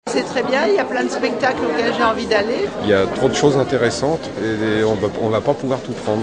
C'est très bien, il y a plein de spectacles auxquels j'ai envie d'aller. Il y a trop de choses intéressantes et on va pas pouvoir tout prendre.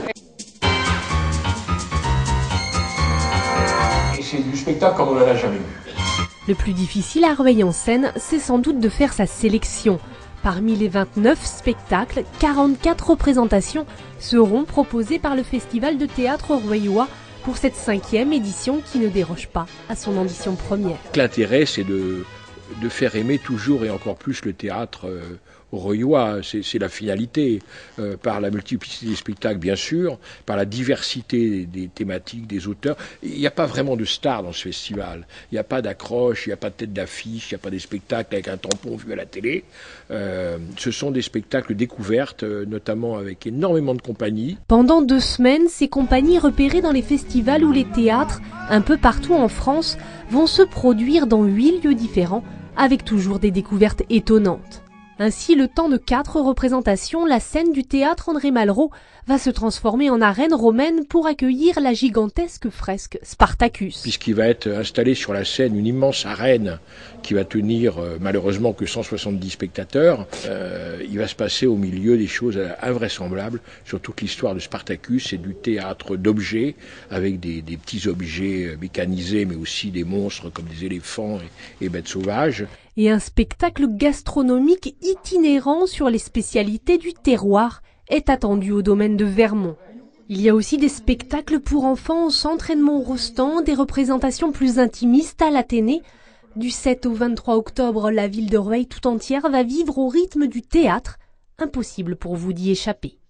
Et c'est du spectacle comme on n'en a jamais vu. Le plus difficile à Rueil-en-Seine, c'est sans doute de faire sa sélection. Parmi les 29 spectacles, 44 représentations seront proposées par le Festival de théâtre rueillois pour cette 5e édition qui ne déroge pas à son ambition première. L'intérêt, c'est de faire aimer toujours et encore plus le théâtre rueillois, c'est la finalité, par la multiplicité des spectacles bien sûr, par la diversité des thématiques, des auteurs. Il n'y a pas vraiment de stars dans ce festival, il n'y a pas d'accroche, il n'y a pas de tête d'affiche, il n'y a pas des spectacles avec un tampon vu à la télé. Ce sont des spectacles découvertes, notamment avec énormément de compagnies. Pendant 2 semaines, ces compagnies repérées dans les festivals ou les théâtres, un peu partout en France, vont se produire dans 8 lieux différents, avec toujours des découvertes étonnantes. Ainsi, le temps de 4 représentations, la scène du théâtre André Malraux va se transformer en arène romaine pour accueillir la gigantesque fresque Spartacus. Puisqu'il va être installé sur la scène une immense arène qui va tenir malheureusement que 170 spectateurs, il va se passer au milieu des choses invraisemblables sur toute l'histoire de Spartacus et du théâtre d'objets, avec des petits objets mécanisés mais aussi des monstres comme des éléphants et bêtes sauvages. Et un spectacle gastronomique itinérant sur les spécialités du terroir est attendu au domaine de Vermont. Il y a aussi des spectacles pour enfants au centre Edmond-Rostand, des représentations plus intimistes à l'Athénée. Du 7 au 23 octobre, la ville de Rueil tout entière va vivre au rythme du théâtre. Impossible pour vous d'y échapper.